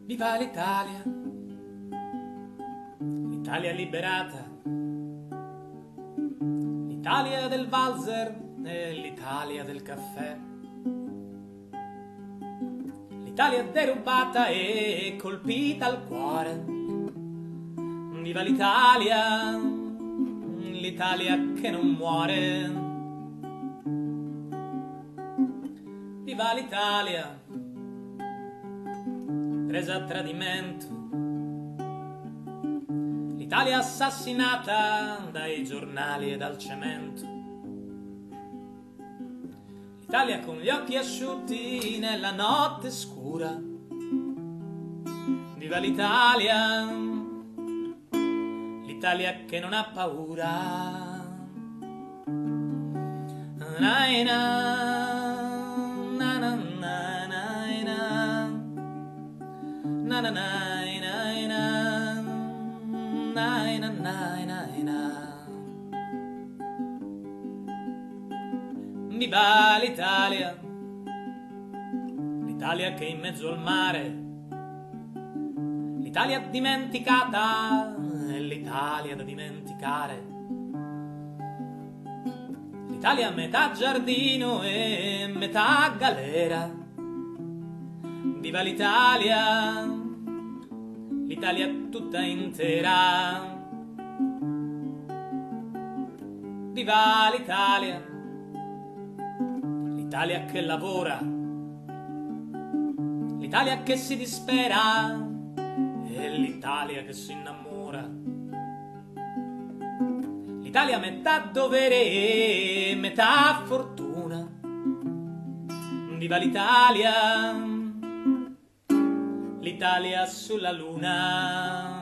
Viva l'Italia, l'Italia liberata, l'Italia del valzer e l'Italia del caffè, l'Italia derubata e colpita al cuore. Viva l'Italia, l'Italia che non muore. Viva l'Italia, presa a tradimento, l'Italia assassinata dai giornali e dal cemento, l'Italia con gli occhi asciutti nella notte scura. Viva l'Italia, l'Italia che non ha paura. Viva l'Italia, l'Italia che è in mezzo al mare, l'Italia dimenticata è l'Italia da dimenticare, l'Italia metà giardino e metà galera. Viva l'Italia, l'Italia tutta intera. Viva l'Italia, l'Italia che lavora, l'Italia che si dispera e l'Italia che si innamora. L'Italia metà dovere e metà fortuna. Viva l'Italia, l'Italia sulla luna.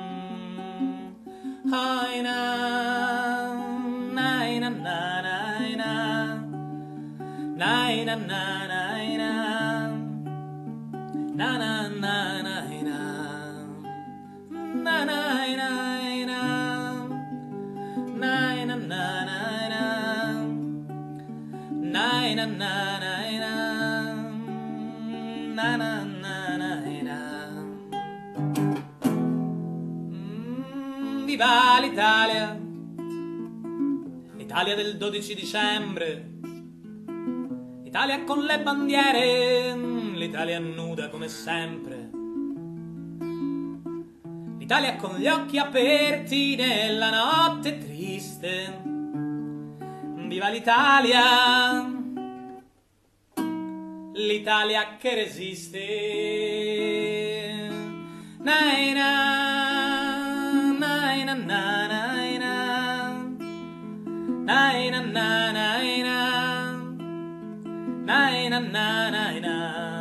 Viva l'Italia, l'Italia del 12 dicembre, l'Italia con le bandiere, l'Italia nuda come sempre, l'Italia con gli occhi aperti nella notte triste. Viva l'Italia, l'Italia che resiste. Na na na na na na na na na na na